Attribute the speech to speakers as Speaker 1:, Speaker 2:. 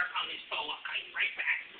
Speaker 1: on this pole. I'll call you right back.